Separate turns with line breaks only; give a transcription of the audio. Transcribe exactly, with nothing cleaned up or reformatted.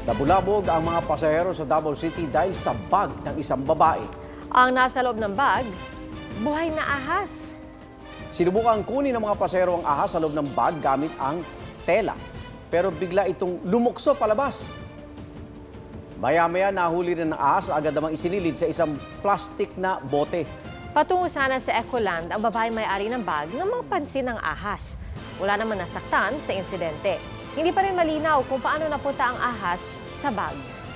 Nabulabog ang mga pasahero sa Davao City dahil sa bag ng isang babae.
Ang nasa loob ng bag, buhay na ahas.
Sinubukang kunin ng mga pasahero ang ahas sa loob ng bag gamit ang tela. Pero bigla itong lumukso palabas. Maya-maya nahuli rin ng ahas, agad namang isinilid sa isang plastic na bote.
Patungo sana sa Ecoland ang babaeng may-ari ng bag na mapansin ng ahas. Wala naman nasaktan sa insidente. Hindi pa rin malinaw kung paano napunta ang ahas sa bag.